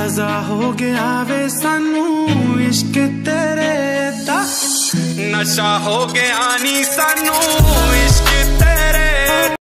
मजा हो गया वे सानू इश्क तेरे दा, नशा हो गया नी सानू।